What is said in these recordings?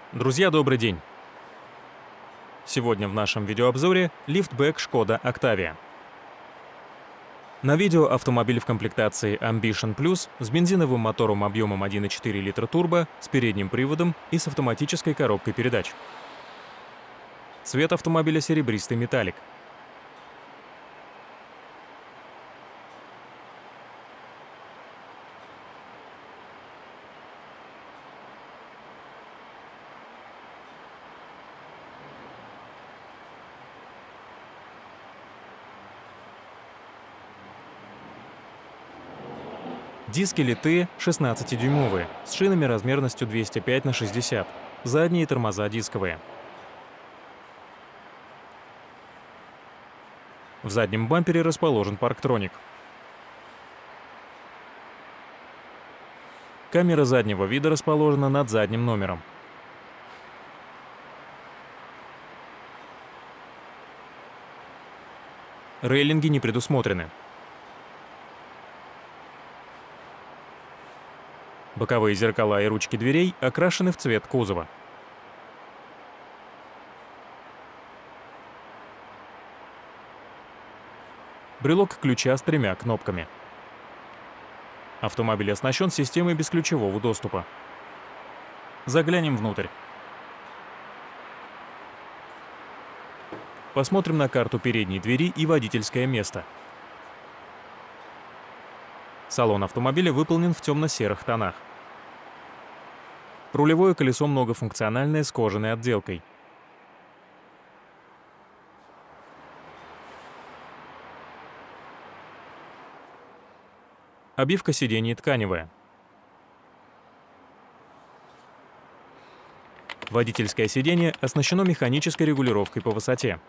Друзья, добрый день! Сегодня в нашем видеообзоре лифтбэк Шкода Octavia. На видео автомобиль в комплектации Ambition Plus с бензиновым мотором объемом 1,4 литра турбо, с передним приводом и с автоматической коробкой передач. Цвет автомобиля серебристый металлик. Диски литые 16-дюймовые, с шинами размерностью 205 на 60, задние тормоза дисковые. В заднем бампере расположен парктроник. Камера заднего вида расположена над задним номером. Рейлинги не предусмотрены. Боковые зеркала и ручки дверей окрашены в цвет кузова. Брелок ключа с 3 кнопками. Автомобиль оснащен системой бесключевого доступа. Заглянем внутрь. Посмотрим на карту передней двери и водительское место. Салон автомобиля выполнен в темно-серых тонах. Рулевое колесо многофункциональное с кожаной отделкой. Обивка сидений тканевая. Водительское сиденье оснащено механической регулировкой по высоте.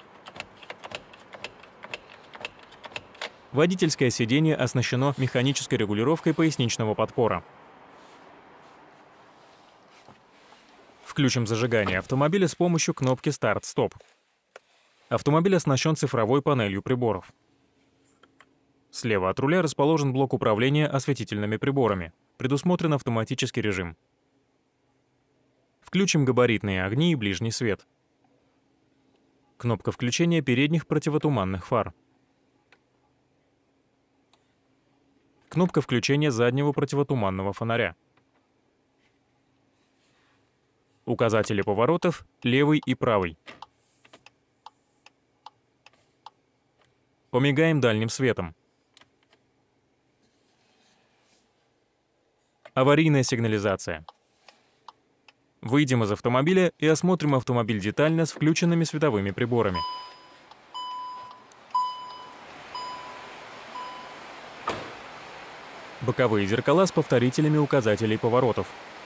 Водительское сиденье оснащено механической регулировкой поясничного подпора. Включим зажигание автомобиля с помощью кнопки «Старт-стоп». Автомобиль оснащен цифровой панелью приборов. Слева от руля расположен блок управления осветительными приборами. Предусмотрен автоматический режим. Включим габаритные огни и ближний свет. Кнопка включения передних противотуманных фар. Кнопка включения заднего противотуманного фонаря. Указатели поворотов левый и правый. Помигаем дальним светом. Аварийная сигнализация. Выйдем из автомобиля и осмотрим автомобиль детально с включенными световыми приборами. Боковые зеркала с повторителями указателей поворотов.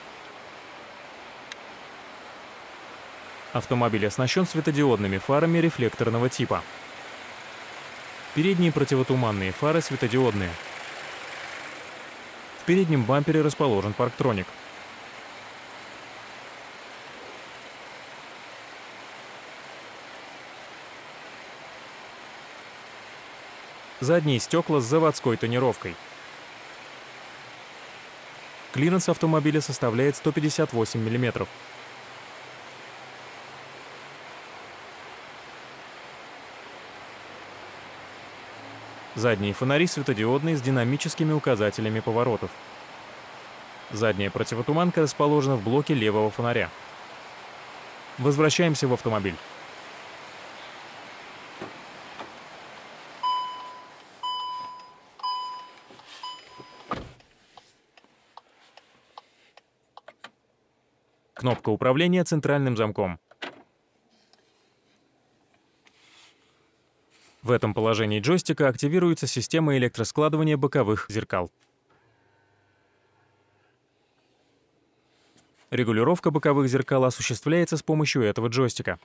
Автомобиль оснащен светодиодными фарами рефлекторного типа. Передние противотуманные фары светодиодные. В переднем бампере расположен парктроник. Задние стекла с заводской тонировкой. Клиренс автомобиля составляет 158 мм. Задние фонари светодиодные с динамическими указателями поворотов. Задняя противотуманка расположена в блоке левого фонаря. Возвращаемся в автомобиль. Кнопка управления центральным замком. В этом положении джойстика активируется система электроскладывания боковых зеркал. Регулировка боковых зеркал осуществляется с помощью этого джойстика.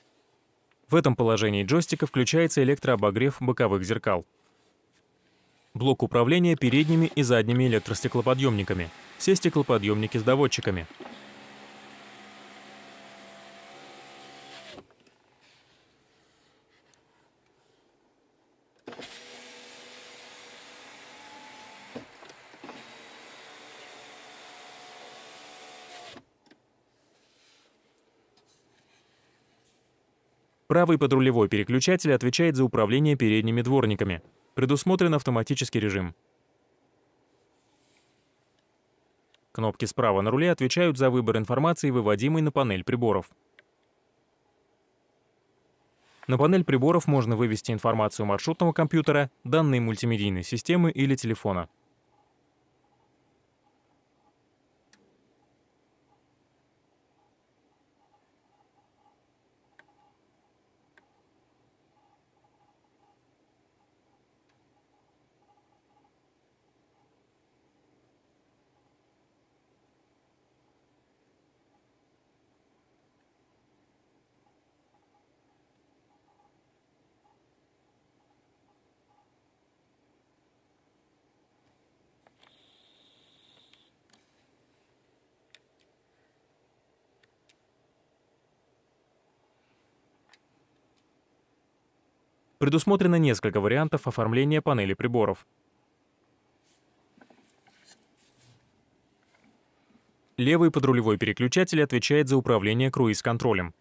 В этом положении джойстика включается электрообогрев боковых зеркал. Блок управления передними и задними электростеклоподъемниками. Все стеклоподъемники с доводчиками. Правый подрулевой переключатель отвечает за управление передними дворниками. Предусмотрен автоматический режим. Кнопки справа на руле отвечают за выбор информации, выводимой на панель приборов. На панель приборов можно вывести информацию маршрутного компьютера, данные мультимедийной системы или телефона. Предусмотрено несколько вариантов оформления панели приборов. Левый подрулевой переключатель отвечает за управление круиз-контролем.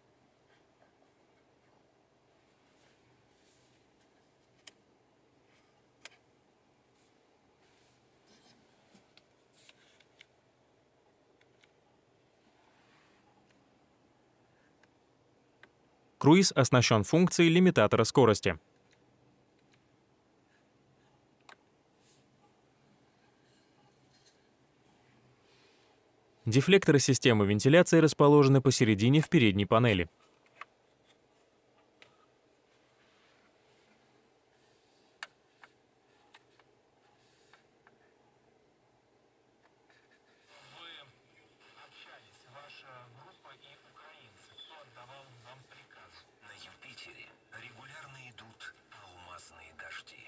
Круиз оснащен функцией лимитатора скорости. Дефлекторы системы вентиляции расположены посередине в передней панели. На Юпитере регулярно идут алмазные дожди.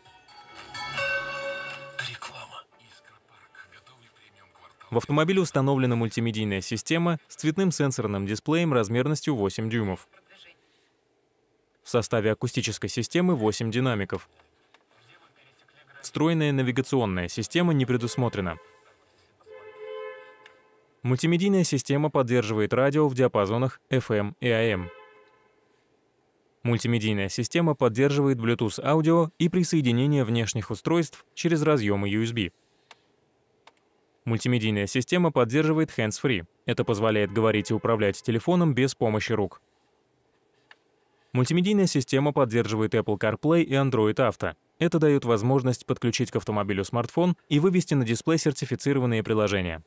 Реклама. Искропарк. Готовый премиум квартал. В автомобиле установлена мультимедийная система с цветным сенсорным дисплеем размерностью 8 дюймов. В составе акустической системы 8 динамиков. Встроенная навигационная система не предусмотрена. Мультимедийная система поддерживает радио в диапазонах FM и AM. Мультимедийная система поддерживает Bluetooth аудио и присоединение внешних устройств через разъемы USB. Мультимедийная система поддерживает hands-free. Это позволяет говорить и управлять телефоном без помощи рук. Мультимедийная система поддерживает Apple CarPlay и Android Auto. Это дает возможность подключить к автомобилю смартфон и вывести на дисплей сертифицированные приложения.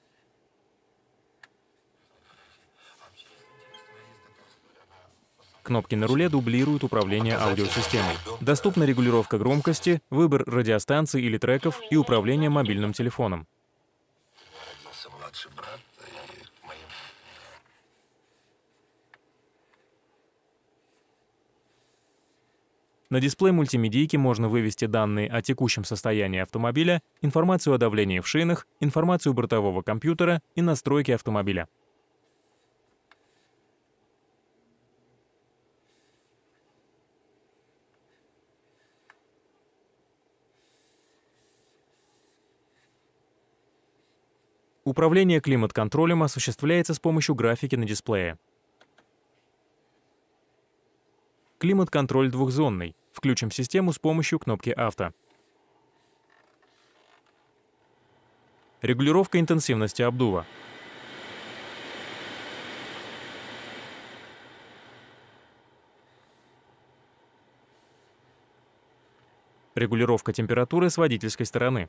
Кнопки на руле дублируют управление аудиосистемой. Доступна регулировка громкости, выбор радиостанций или треков и управление мобильным телефоном. Родился младший брат, и моим... На дисплей мультимедийки можно вывести данные о текущем состоянии автомобиля, информацию о давлении в шинах, информацию бортового компьютера и настройки автомобиля. Управление климат-контролем осуществляется с помощью графики на дисплее. Климат-контроль двухзонный. Включим систему с помощью кнопки «Авто». Регулировка интенсивности обдува. Регулировка температуры с водительской стороны.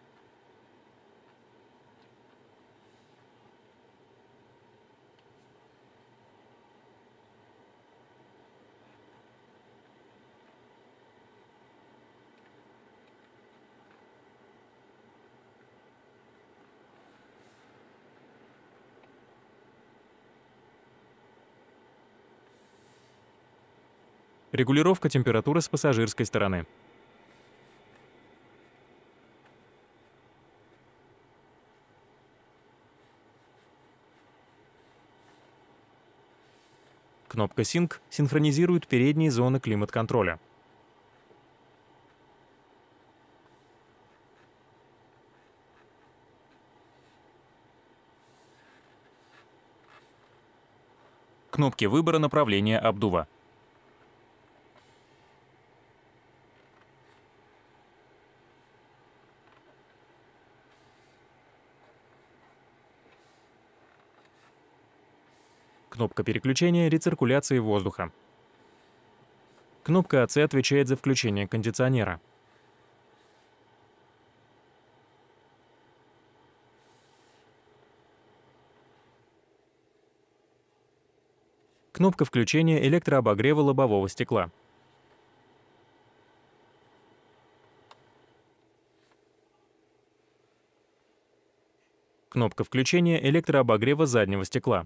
Регулировка температуры с пассажирской стороны. Кнопка Sync синхронизирует передние зоны климат-контроля. Кнопки выбора направления обдува. Кнопка переключения рециркуляции воздуха. Кнопка АЦ отвечает за включение кондиционера. Кнопка включения электрообогрева лобового стекла. Кнопка включения электрообогрева заднего стекла.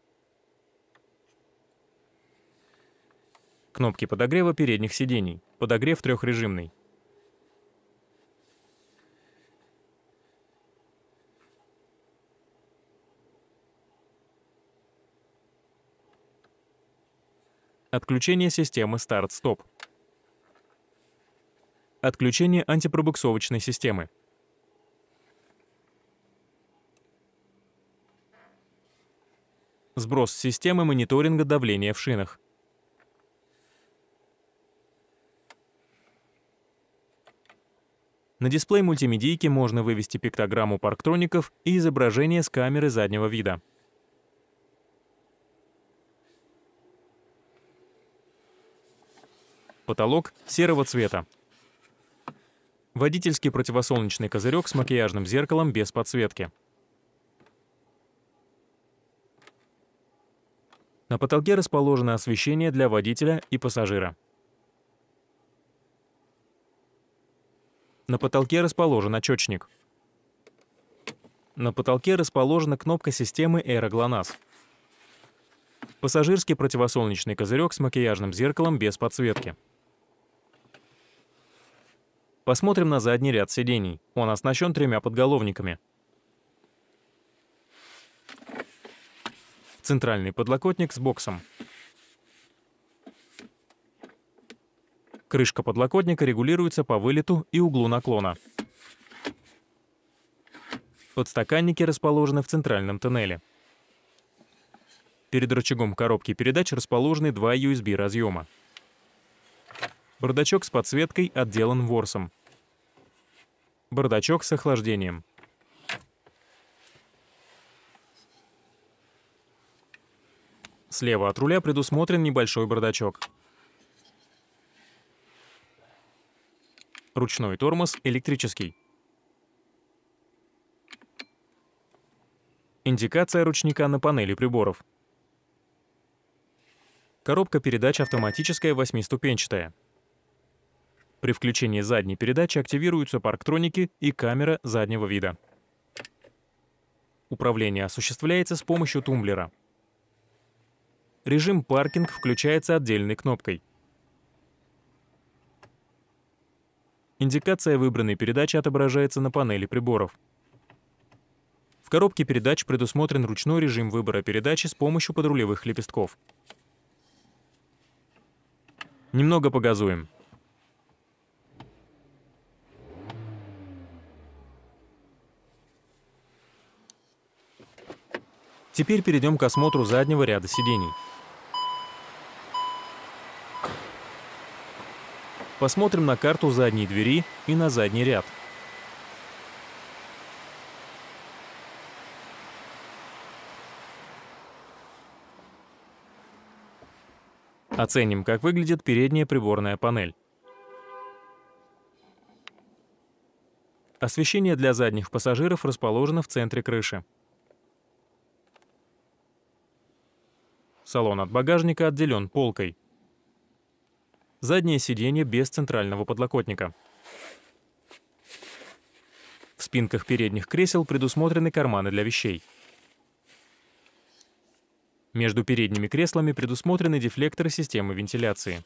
Кнопки подогрева передних сидений. Подогрев трехрежимный. Отключение системы старт-стоп. Отключение антипробуксовочной системы. Сброс системы мониторинга давления в шинах. На дисплей мультимедийки можно вывести пиктограмму парктроников и изображение с камеры заднего вида. Потолок серого цвета. Водительский противосолнечный козырек с макияжным зеркалом без подсветки. На потолке расположено освещение для водителя и пассажира. На потолке расположен очечник. На потолке расположена кнопка системы Aero GLONASS. Пассажирский противосолнечный козырек с макияжным зеркалом без подсветки. Посмотрим на задний ряд сидений. Он оснащен 3 подголовниками. Центральный подлокотник с боксом. Крышка подлокотника регулируется по вылету и углу наклона. Подстаканники расположены в центральном тоннеле. Перед рычагом коробки передач расположены 2 USB-разъема. Бардачок с подсветкой отделан ворсом. Бардачок с охлаждением. Слева от руля предусмотрен небольшой бардачок. Ручной тормоз электрический. Индикация ручника на панели приборов. Коробка передач автоматическая 8-ступенчатая. При включении задней передачи активируются парктроники и камера заднего вида. Управление осуществляется с помощью тумблера. Режим паркинг включается отдельной кнопкой. Индикация выбранной передачи отображается на панели приборов. В коробке передач предусмотрен ручной режим выбора передачи с помощью подрулевых лепестков. Немного погазуем. Теперь перейдем к осмотру заднего ряда сидений. Посмотрим на карту задней двери и на задний ряд. Оценим, как выглядит передняя приборная панель. Освещение для задних пассажиров расположено в центре крыши. Салон от багажника отделен полкой. Заднее сиденье без центрального подлокотника. В спинках передних кресел предусмотрены карманы для вещей. Между передними креслами предусмотрены дефлекторы системы вентиляции.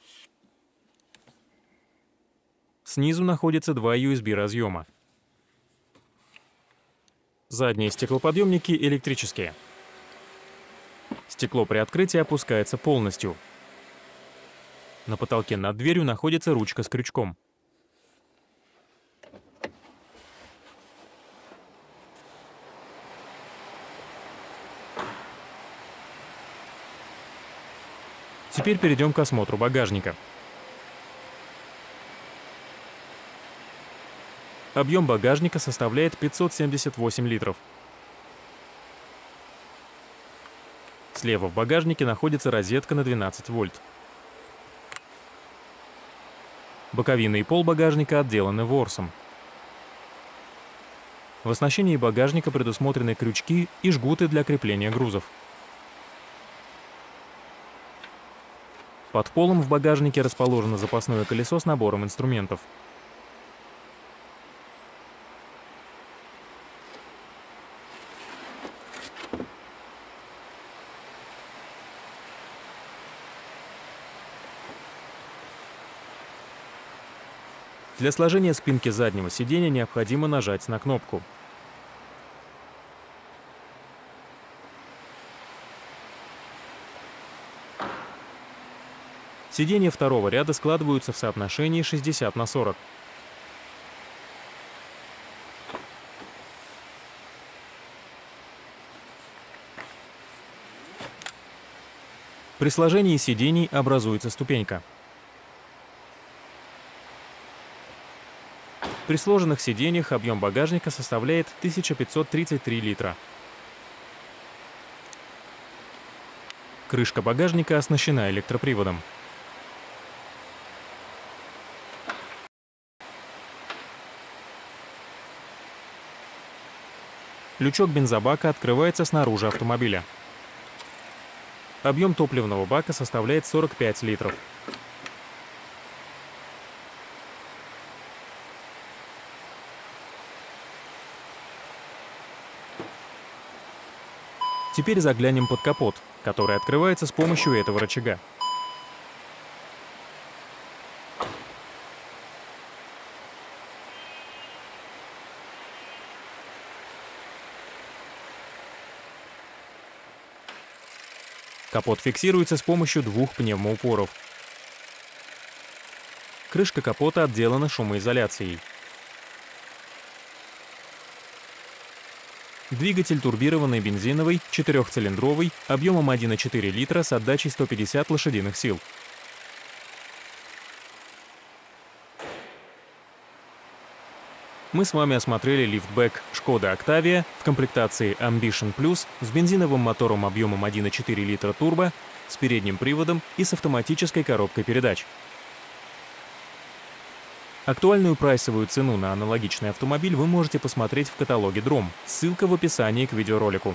Снизу находятся 2 USB-разъема. Задние стеклоподъемники электрические. Стекло при открытии опускается полностью. На потолке над дверью находится ручка с крючком. Теперь перейдем к осмотру багажника. Объем багажника составляет 578 литров. Слева в багажнике находится розетка на 12 вольт. Боковина и пол багажника отделаны ворсом. В оснащении багажника предусмотрены крючки и жгуты для крепления грузов. Под полом в багажнике расположено запасное колесо с набором инструментов. Для сложения спинки заднего сиденья необходимо нажать на кнопку. Сиденья второго ряда складываются в соотношении 60:40. При сложении сидений образуется ступенька. При сложенных сиденьях объем багажника составляет 1533 литра. Крышка багажника оснащена электроприводом. Лючок бензобака открывается снаружи автомобиля. Объем топливного бака составляет 45 литров. Теперь заглянем под капот, который открывается с помощью этого рычага. Капот фиксируется с помощью двух пневмоупоров. Крышка капота отделана шумоизоляцией. Двигатель турбированный бензиновый, 4-цилиндровый, объемом 1,4 литра с отдачей 150 лошадиных сил. Мы с вами осмотрели лифтбэк Шкода Октавия в комплектации Ambition Plus с бензиновым мотором объемом 1,4 литра турбо, с передним приводом и с автоматической коробкой передач. Актуальную прайсовую цену на аналогичный автомобиль вы можете посмотреть в каталоге DROM. Ссылка в описании к видеоролику.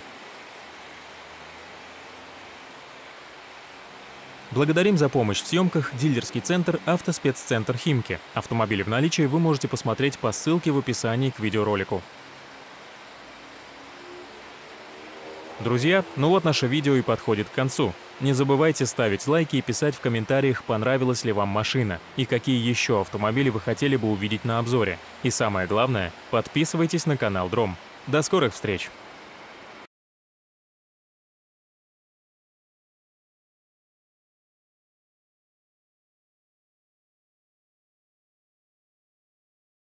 Благодарим за помощь в съемках дилерский центр «Автоспеццентр Химки». Автомобили в наличии вы можете посмотреть по ссылке в описании к видеоролику. Друзья, ну вот наше видео и подходит к концу. Не забывайте ставить лайки и писать в комментариях, понравилась ли вам машина и какие еще автомобили вы хотели бы увидеть на обзоре. И самое главное, подписывайтесь на канал DROM. До скорых встреч!